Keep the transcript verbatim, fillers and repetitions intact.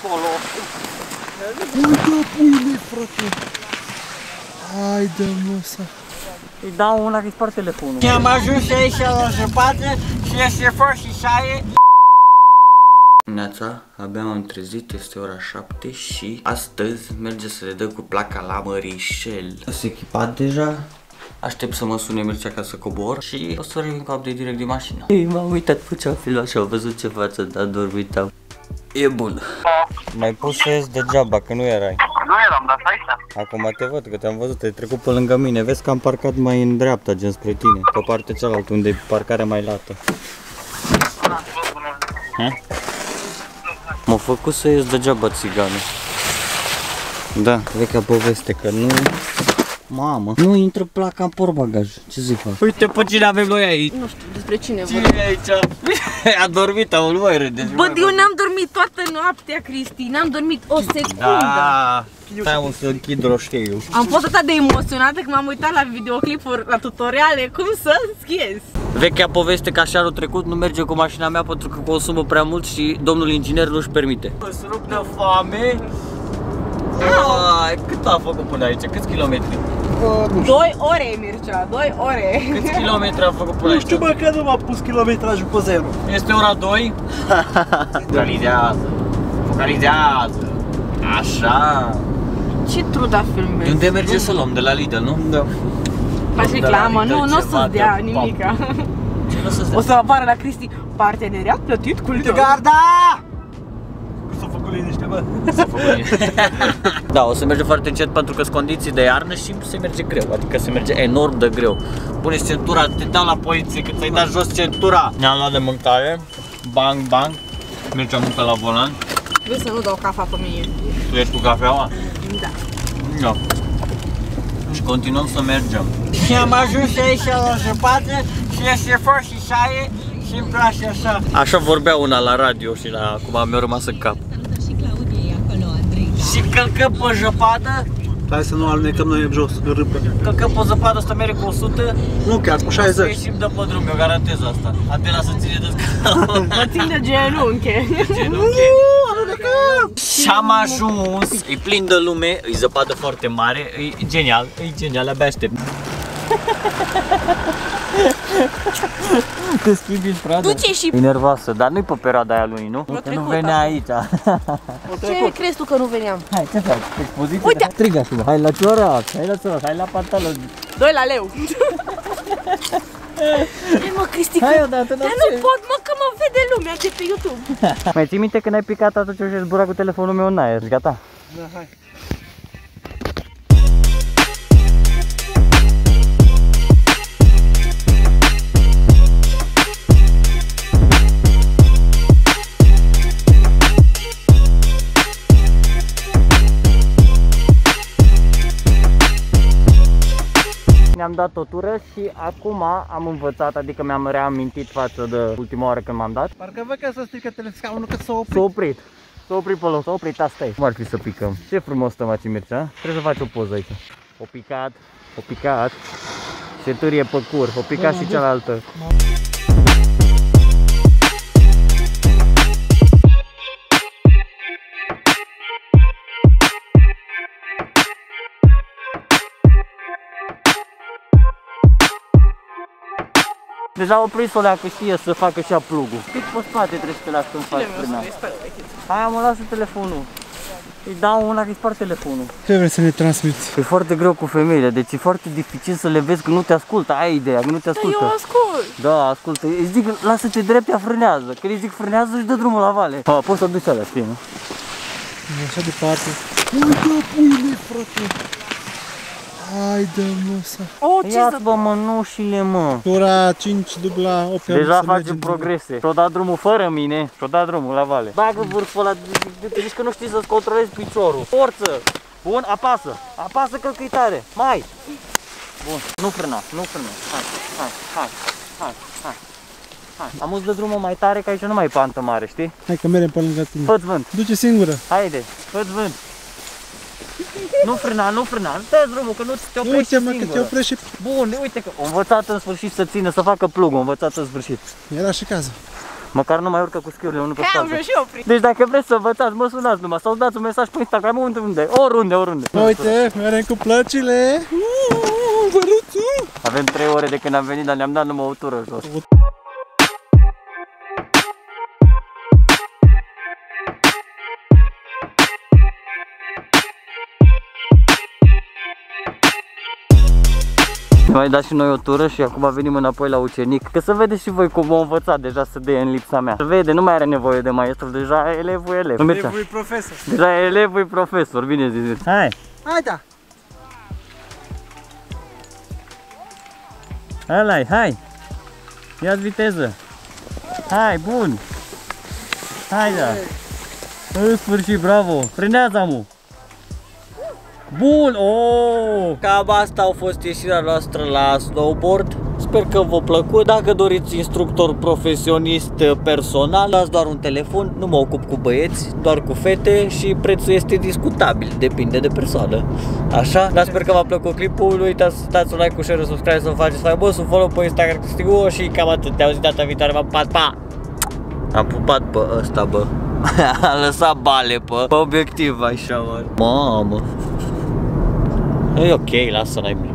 acolo. Uite puile, frate. Haide, măsa. Îi dau una că-i spart telefonul. Am ajuns aici la zăpadă și este fost și saie. Neața, abia m-am trezit, este ora șapte și astăzi merge să le dă cu placa la Mărișel. S-a echipat deja, aștept să mă sune Mircea ca să cobor și o să revin cu update direct din mașină. Ei, m-am uitat pe ce-am filmat și am văzut ce față, dar doar uitam. E bun. M-ai pus să ies degeaba, că nu erai. Nu eram, dar stai așa. Acum te văd, că te-am văzut, ai trecut pe lângă mine. Vezi că am parcat mai în dreapta, gen spre tine, pe partea cealaltă, unde e parcarea mai lată. M-a făcut să ies degeaba țiganul. Da, vechea poveste, că nu... Mamă, nu intră placa în portbagaj. Ce să-i fac? Uite pe cine avem noi aici. Nu știu despre cine vorbim. Cine e aici? A dormit, au, nu mai râdeți. Bă, eu n-am dormit toată noaptea, Cristi. N-am dormit o secundă. Da. Stai, o să închid roșteiul. Am fost atât de emoționată că m-am uitat la videoclipuri, la tutoriale, cum să schiez. Vechea poveste că așa anul trecut nu merge cu mașina mea pentru că consumă prea mult și domnul inginer nu-și permite. Îți rup de foame. Ai, cât a făcut până aici? Câți kilometri? Doi ore, Mircea, doi ore. Câți kilometri a făcut până aici? Nu știu, bă, că nu m-a pus kilometrajul pe zero. Este ora doi. Focalizează. Focalizează. Așa. Ce truda filmezi? De unde merge să luăm? De la Lidl, nu? Da. Faci reclamă, nu, nu o să-ți dea nimica. O să apară la Cristi, parteneriat plătit cu Lidl. Garda! S-a făcut liniște, bă. S-a făcut liniște. Da, o să merge foarte încet pentru că sunt condiții de iarnă și se merge greu, adică se merge enorm de greu. Puneți centura, te dau la poliție că ți-ai dat jos centura. Ne-am luat de mâncare, bang, bang, mergem încă la volan. Vrei să nu dau cafea pe mine? Tu ești cu cafeaua? Da. Da. Și continuăm să mergem. Și am ajuns aici la zăpadă și este fost și saie și îmi place așa. Așa vorbea una la radio și la acum mi-a rămas în cap. Și călcăm pe zăpadă. Hai să nu alunecăm noi jos, în râpă. Călcăm pe zăpadă, asta merge cu o sută. Nu chiar, cu șaizeci. Să ieșim de pe drum, eu garantez asta. Adela să ține de scaun. Mă țin de genunche. Genunche. Și am ajuns, e plin de lume, e zăpadă foarte mare, e genial, e genial, abia aștept. Te schimbi în stradă. Du-te și... E nervoasă, dar nu-i pe perioada aia lunii, nu? Că nu venea aici. Ce crezi tu că nu veneam? Hai, ce faci? Expoziție? Uite! Strigă așa, hai la ciorac, hai la ciorac, hai la pantaloni. Doi la leu. Hai mă, Cristi, hai că... odată, dar nu pot, mă, că mă vede lumea de pe YouTube. Mai ții minte când ai picat atunci și zbura cu telefonul meu în aer, gata? Da, hai. Ne-am dat o tură și acum am învățat, adică mi-am reamintit față de ultima oară când m-am dat. Parcă văd că să strică telescaunul că s-a oprit. S-a oprit. S-a oprit pe loc, s-a oprit, asta e. Cum ar fi să picăm? Ce frumos stăm aici, Mircea. Trebuie să faci o poză aici. O picat, o picat. Centurie pe cur, o picat și cealaltă. Deja o prins-o leacă, știe să facă și-a plugul. Cât pe spate trebuie să te lași când faci frâna. Hai, mă, lasă telefonul. Îi dau una că-i spart telefonul. Ce vrei să ne transmiți? E foarte greu cu femeile, deci e foarte dificil să le vezi că nu te ascultă. Aia e ideea, că nu te ascultă. Dar eu ascult. Da, ascultă. Îi zic, lasă-te drept, ea frânează. Când îi zic frânează, își dă drumul la vale. Ha, poți să duci alea, știi, nu? Așa departe. Uite puile, frate. Haide, măsa. Oh, ce ia-ți, bă, mănușile, mă. Ora cinci dubla opt. Deja facem progrese. Și-o dat drumul fără mine, și-o dat drumul la vale. Bagă vârful ăla, zici că nu știi să-ți controlezi piciorul. Forță! Bun, apasă. Apasă că e tare. Mai! Bun, nu frâna, nu frâna. Hai, hai, hai, hai, hai. Hai. Am uz de drumul mai tare, că aici nu mai e pantă mare, știi? Hai că merem pe lângă tine. Fă-ți vânt. Duce singură. Haide, fă-ți vânt. Nu frâna, nu frâna, dă drumul, că nu te oprești uite, mă, singură. că te oprești și... Bun, uite că a învățat în sfârșit să țină, să facă plugul, a învățat în sfârșit. Era și cazul. Măcar nu mai urcă cu schiurile unul pe Am spate. vrut și eu prin. Deci dacă vreți să învățați, mă sunați numai sau dați un mesaj pe Instagram, unde, unde, oriunde, oriunde. Uite, merem cu plăcile. Avem trei ore de când am venit, dar ne-am dat numai o tură jos. Mai dați și noi o tură și acum venim înapoi la ucenic. Că să vedeți și voi cum am învățat deja să dea în lipsa mea. Se vede, nu mai are nevoie de maestru, deja elevul e elev. Elevul e profesor. Deja elevul e profesor, bine zis. Hai! Hai da! Ăla-i, hai! Ia-ți viteză! Hai, bun! Hai da! În sfârșit, bravo! Frenează-mu! Bun! Oh! Cam asta a fost ieșirea noastră la snowboard. Sper că v-a plăcut. Dacă doriți instructor profesionist personal, dați doar un telefon. Nu mă ocup cu băieți, doar cu fete și prețul este discutabil, depinde de persoană. Așa? Dar sper că v-a plăcut clipul. Nu uitați să dați un like, un share, un subscribe, să-mi faceți faimos, un follow pe Instagram Cristigu și cam atât. Te-auzi data viitoare, v-am pupat, pa! Am pupat pe ăsta, bă. A lăsat bale pe, pe obiectiv, așa, mă. Mamă. E ok, lasă, n-ai